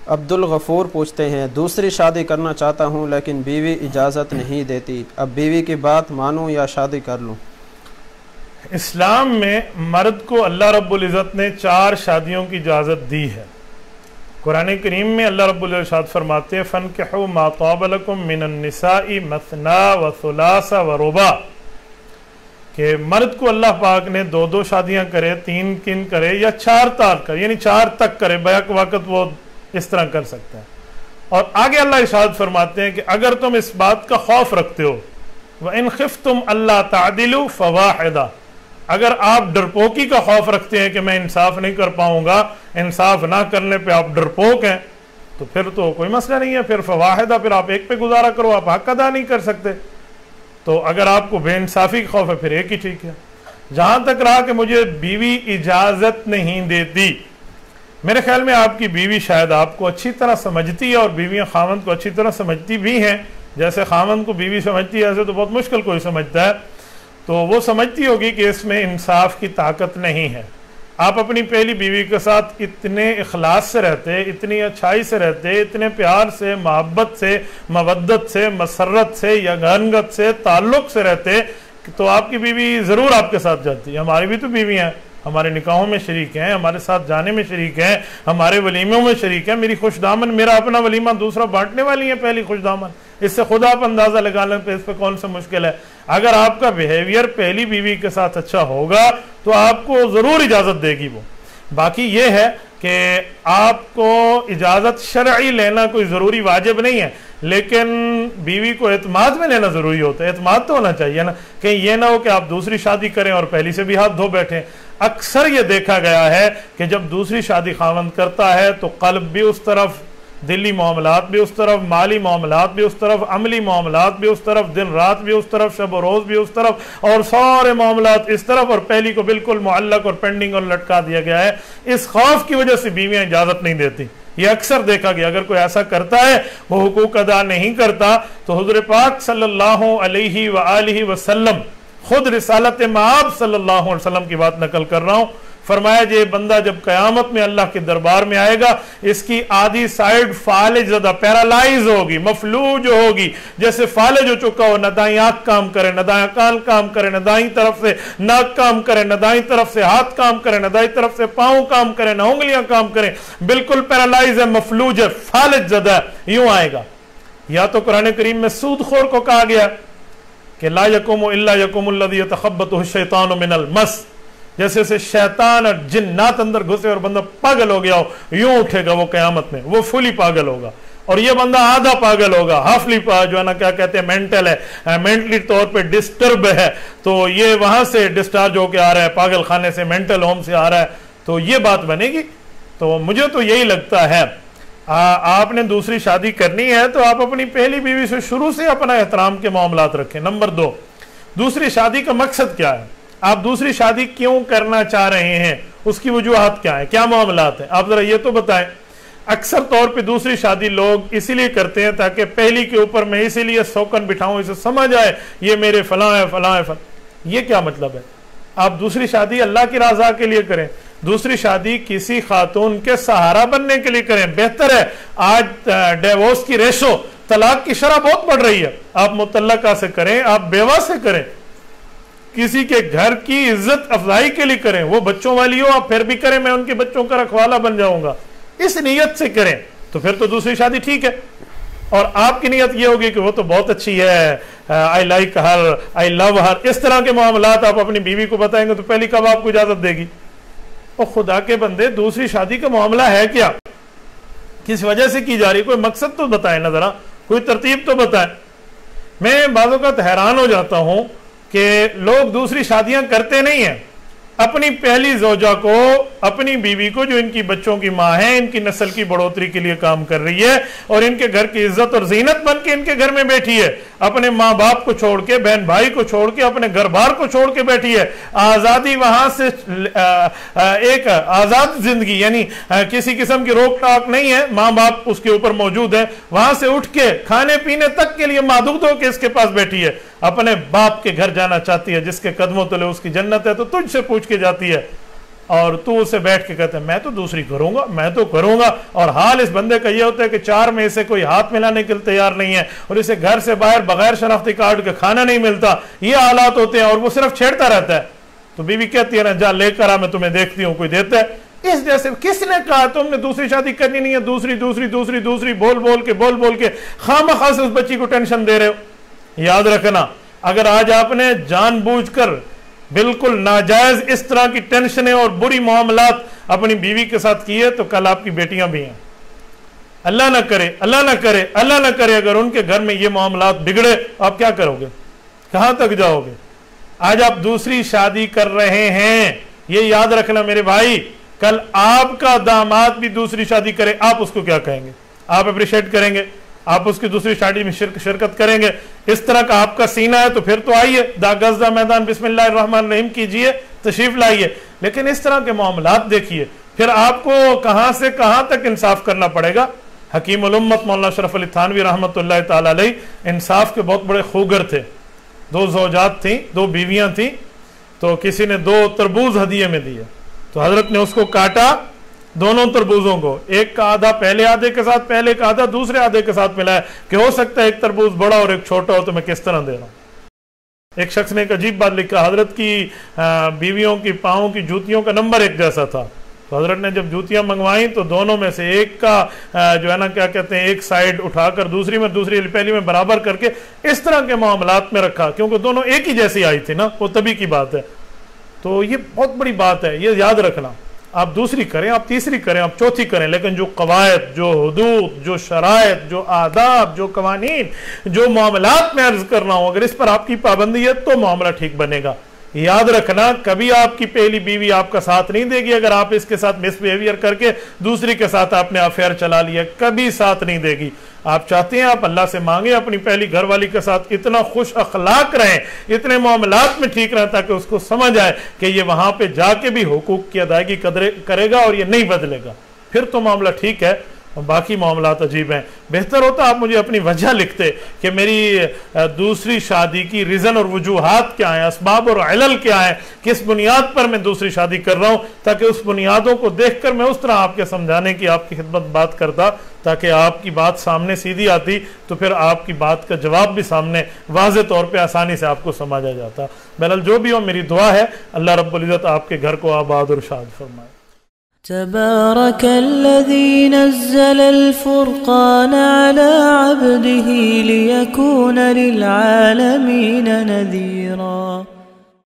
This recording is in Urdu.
عبدالغفور پوچھتے ہیں دوسری شادی کرنا چاہتا ہوں لیکن بیوی اجازت نہیں دیتی، اب بیوی کی بات مانوں یا شادی کر لوں؟ اسلام میں مرد کو اللہ رب العزت نے 4 شادیوں کی اجازت دی ہے۔ قرآن کریم میں اللہ رب العزت فرماتے ہیں فَانْكِحُوا مَا طَابَ لَكُم مِّنَ النِّسَاءِ مَثْنَىٰ وَثُلَاثَ وَرُبَاع، کہ مرد کو اللہ پاک نے 2 شادیاں کرے، 3 کرے یا 4 طلاق کرے، یعنی 4 تک کرے، بیک وقت وہ اس طرح کر سکتا ہے۔ اور آگے اللہ ارشاد فرماتے ہیں کہ اگر تم اس بات کا خوف رکھتے ہو وَإِنْ خِفْتُمْ أَلَّا تَعْدِلُوا فَوَاحِدَةً، اگر آپ ڈرپوکی کا خوف رکھتے ہیں کہ میں انصاف نہیں کر پاؤں گا، انصاف نہ کرنے پہ آپ ڈرپوک ہیں، تو پھر تو کوئی مسئلہ نہیں ہے، پھر فواحدہ، پھر آپ ایک پہ گزارا کرو، آپ حق ادا نہیں کر سکتے۔ تو اگر آپ کو بے انصافی کا خوف ہے پھر ایک ہی ٹھیک ہے۔ جہاں تک رہا کہ مجھے بیوی اجازت نہیں دیتی، میرے خیال میں آپ کی بیوی شاید آپ کو اچھی طرح سمجھتی ہے، اور بیویاں خاوند کو اچھی طرح سمجھتی بھی ہیں، جیسے خاوند کو بیوی سمجھتی ہے ایسے تو بہت مشکل کوئی سمجھتا ہے، تو وہ سمجھتی ہوگی کہ اس میں انصاف کی طاقت نہیں ہے۔ آپ اپنی پہلی بیوی کے ساتھ اتنے اخلاص سے رہتے، اتنی اچھائی سے رہتے، اتنے پیار سے، محبت سے، مودت سے، مسرت سے، یگانگت سے، تعلق سے رہتے، تو آپ کی بیوی ضرور آپ کے ساتھ جاتی ہے۔ ہماری بھی تو بیویاں ہیں، ہمارے نکاحوں میں شریک ہیں، ہمارے ساتھ جانے میں شریک ہیں، ہمارے ولیموں میں شریک ہیں۔ میری خوش دامن میرا اپنا ولیمہ دوسرا بانٹنے والی ہیں پہلی خوش دامن، اس سے خود آپ اندازہ لگا لیں پہ اس پہ کون سا مشکل ہے۔ اگر آپ کا بیہیویئر پہلی بیوی کے ساتھ اچھا ہوگا تو آپ کو ضرور اجازت دے گی وہ۔ باقی یہ ہے کہ آپ کو اجازت شرعی لینا کوئی ضروری واجب نہیں ہے، لیکن بیوی کو اعتماد میں لینا ضروری ہوتا ہے۔ اعتماد تو ہونا چاہیے نا، کہیں یہ نہ ہو کہ آپ دوسری شادی کریں اور پہلی سے بھی ہاتھ دھو بیٹھیں۔ اکثر یہ دیکھا گیا ہے کہ جب دوسری شادی خاوند کرتا ہے تو قلب بھی اس طرف، دلی معاملات بھی اس طرف، مالی معاملات بھی اس طرف، عملی معاملات بھی اس طرف، دن رات بھی اس طرف، شب و روز بھی اس طرف، اور سارے معاملات اس طرف، اور پہلی کو بالکل معلق اور پینڈنگ اور لٹکا دیا گیا ہے۔ اس خوف کی وجہ سے بیویاں اجازت نہیں دیتی۔ یہ اکثر دیکھا گیا، اگر کوئی ایسا کرتا ہے وہ حقوق ادا نہیں کرتا، تو حضور پاک صلی اللہ علیہ وآلہ وسلم خود رسالت مآب صلی اللہ علیہ وسلم کی بات نقل کر رہا ہوں، فرمایا یہ بندہ جب قیامت میں اللہ کے دربار میں آئے گا، اس کی آدھی سائیڈ فالج زدہ، پیرالائز ہوگی، مفلوج ہوگی، جیسے فالج ہو چکا ہو، نہ دائیں آنکھ کام کرے، نہ دائیں کان کام کرے، نہ دائیں طرف سے ناک کام کرے، نہ دائیں طرف سے ہاتھ کام کرے، نہ دائیں طرف سے پاؤں کام کرے، نہ انگلیاں کام کریں، بالکل پیرالائز ہے، مفلوج ہے، فالج زدہ ہے، یوں آئے گا۔ یا تو قرآن کریم میں سود خور کو کہا گیا کہ لا یقوم الا یقوم الذی یتخبطہ الشیطان من المس، جیسے سے شیطان اور جنات اندر گھسے اور بندہ پاگل ہو گیا ہو، یوں اٹھے گا وہ قیامت میں، وہ فلی پاگل ہوگا، اور یہ بندہ آدھا پاگل ہوگا، ہافلی جو ہے نا کیا کہتے ہیں مینٹل ہے، مینٹلی طور پہ ڈسٹرب ہے، تو یہ وہاں سے ڈسچارج ہو کے آ رہا ہے، پاگل خانے سے، مینٹل ہوم سے آ رہا ہے، تو یہ بات بنے گی۔ تو مجھے تو یہی لگتا ہے آپ نے دوسری شادی کرنی ہے تو آپ اپنی پہلی بیوی سے شروع سے اپنا احترام کے معاملات رکھیں۔ نمبر 2، دوسری شادی کا مقصد کیا ہے؟ آپ دوسری شادی کیوں کرنا چاہ رہے ہیں؟ اس کی وجوہات کیا ہیں؟ کیا معاملات ہیں؟ آپ ذرا یہ تو بتائیں۔ اکثر طور پہ دوسری شادی لوگ اسی لیے کرتے ہیں تاکہ پہلی کے اوپر میں اسی لیے سوکن بٹھاؤں، اسے سمجھ آئے یہ میرے فلاں ہے فلاں ہے فلاں۔ یہ کیا مطلب ہے؟ آپ دوسری شادی اللہ کی رضا کے لیے کریں، دوسری شادی کسی خاتون کے سہارا بننے کے لیے کریں۔ بہتر ہے، آج ڈیورس کی ریشو، طلاق کی شرح بہت بڑھ رہی ہے، آپ مطلقہ سے کریں، آپ بیوہ سے کریں، کسی کے گھر کی عزت افزائی کے لیے کریں، وہ بچوں والی ہو آپ پھر بھی کریں، میں ان کے بچوں کا رکھوالا بن جاؤں گا، اس نیت سے کریں، تو پھر تو دوسری شادی ٹھیک ہے۔ اور آپ کی نیت یہ ہوگی کہ وہ تو بہت اچھی ہے، آئی لائک ہر، آئی لو ہر، اس طرح کے معاملات آپ اپنی بیوی کو بتائیں گے تو پہلی کب آپ کو اجازت دے گی؟ اور خدا کے بندے، دوسری شادی کا معاملہ ہے کیا؟ کس وجہ سے کی جا رہی؟ کوئی مقصد تو بتائیں نا، ذرا کوئی ترتیب تو بتائیں۔ میں بعض اوقات حیران ہو جاتا ہوں کہ لوگ دوسری شادیاں کرتے نہیں ہیں، اپنی پہلی زوجہ کو، اپنی بیوی کو جو ان کی بچوں کی ماں ہے، ان کی نسل کی بڑھوتری کے لیے کام کر رہی ہے اور ان کے گھر کی عزت اور زینت بن کے ان کے گھر میں بیٹھی ہے، اپنے ماں باپ کو چھوڑ کے، بہن بھائی کو چھوڑ کے، اپنے گھر بار کو چھوڑ کے بیٹھی ہے، آزادی وہاں سے ایک آزاد زندگی، یعنی کسی قسم کی روک ٹاک نہیں ہے، ماں باپ اس کے اوپر موجود ہے، وہاں سے اٹھ کے کھانے پینے تک کے لیے محدود ہو کے اس کے پاس بیٹھی ہے، اپنے باپ کے گھر جانا چاہتی ہے، جس کے قدموں تلے اس کی جنت ہے، تو تجھ سے پوچھ کے جاتی ہے، اور تو اسے بیٹھ کے کہتے ہیں میں تو دوسری کروں گا، میں تو کروں گا، اور حال اس بندے کا یہ ہوتا ہے کہ 4 میں سے کوئی ہاتھ ملانے کے لیے تیار نہیں ہے، اور اسے گھر سے باہر بغیر شناختی کارڈ کے کھانا نہیں ملتا، یہ حالات ہوتے ہیں، اور وہ صرف چھیڑتا رہتا ہے. تو بیوی کہتی ہے نا جا لے کر آ، میں تمہیں دیکھتی ہوں کوئی دیتا ہے. اس جیسے کس نے کہا تم نے دوسری شادی کرنی نہیں ہے؟ دوسری بول بول کے خامخواہ سے اس بچی کو ٹینشن دے رہے ہو. یاد رکھنا اگر آج آپ نے جان بوجھ کر بالکل ناجائز اس طرح کی ٹینشنیں اور بری معاملات اپنی بیوی کے ساتھ کیے تو کل آپ کی بیٹیاں بھی ہیں. اللہ نہ کرے اگر ان کے گھر میں یہ معاملات بگڑے آپ کیا کرو گے؟ کہاں تک جاؤ گے؟ آج آپ دوسری شادی کر رہے ہیں، یہ یاد رکھنا میرے بھائی، کل آپ کا داماد بھی دوسری شادی کرے آپ اس کو کیا کہیں گے؟ آپ اپریشیٹ کریں گے؟ آپ اس کی دوسری شادی میں شرکت کریں گے؟ اس طرح کا آپ کا سینہ ہے تو پھر تو آئیے، گزدہ میدان بسم اللہ الرحمن الرحیم کیجئے، تشریف لائیے. لیکن اس طرح کے معاملات دیکھیے، پھر آپ کو کہاں سے کہاں تک انصاف کرنا پڑے گا. حکیم الامت مولانا اشرف علی تھانوی رحمۃ اللہ تعالی علیہ انصاف کے بہت بڑے خوگر تھے. 2 زوجات تھیں، 2 بیویاں تھیں، تو کسی نے 2 تربوز ہدیے میں دیے، تو حضرت نے اس کو کاٹا، دونوں تربوزوں کو، ایک کا آدھا پہلے آدھے کے ساتھ، پہلے کا آدھا دوسرے آدھے کے ساتھ ملایا کہ ہو سکتا ہے ایک تربوز بڑا اور ایک چھوٹا ہو، تو میں کس طرح دے رہا ہوں. ایک شخص نے ایک عجیب بات لکھا، حضرت کی بیویوں کی پاؤں کی جوتیوں کا نمبر ایک جیسا تھا، تو حضرت نے جب جوتیاں منگوائیں تو دونوں میں سے ایک کا جو ہے نا کیا کہتے ہیں ایک سائیڈ اٹھا کر دوسری پہلی میں برابر کر کے اس طرح کے معاملات میں رکھا، کیونکہ دونوں ایک ہی جیسی آئی تھی نا، وہ تبھی کی بات ہے. تو یہ بہت بڑی بات ہے، یہ یاد رکھنا. آپ دوسری کریں، آپ تیسری کریں، آپ چوتھی کریں، لیکن جو قواعد، جو حدود، جو شرائط، جو آداب، جو قوانین، جو معاملات میں عرض کرنا ہوں، اگر اس پر آپ کی پابندی ہے تو معاملہ ٹھیک بنے گا. یاد رکھنا کبھی آپ کی پہلی بیوی آپ کا ساتھ نہیں دے گی اگر آپ اس کے ساتھ مس بیہیویئر کر کے دوسری کے ساتھ آپ نے افیئر چلا لیا، کبھی ساتھ نہیں دے گی. آپ چاہتے ہیں آپ اللہ سے مانگیں اپنی پہلی گھر والی کے ساتھ اتنا خوش اخلاق رہیں، اتنے معاملات میں ٹھیک رہیں تاکہ اس کو سمجھ آئے کہ یہ وہاں پہ جا کے بھی حقوق کی ادائیگی کرے گا اور یہ نہیں بدلے گا، پھر تو معاملہ ٹھیک ہے. باقی معاملات عجیب ہیں. بہتر ہوتا آپ مجھے اپنی وجہ لکھتے کہ میری دوسری شادی کی ریزن اور وجوہات کیا ہیں، اسباب اور علل کیا ہیں، کس بنیاد پر میں دوسری شادی کر رہا ہوں، تاکہ اس بنیادوں کو دیکھ کر میں اس طرح آپ کے سمجھانے کی آپ کی خدمت بات کرتا، تاکہ آپ کی بات سامنے سیدھی آتی تو پھر آپ کی بات کا جواب بھی سامنے واضح طور پہ آسانی سے آپ کو سمجھا جاتا. بہرحال جو بھی ہو میری دعا ہے اللہ رب العزت آپ کے گھر کو آباد اور شاد فرمائے. تبارك الذي نزل الفرقان على عبده ليكون للعالمين نذيرا.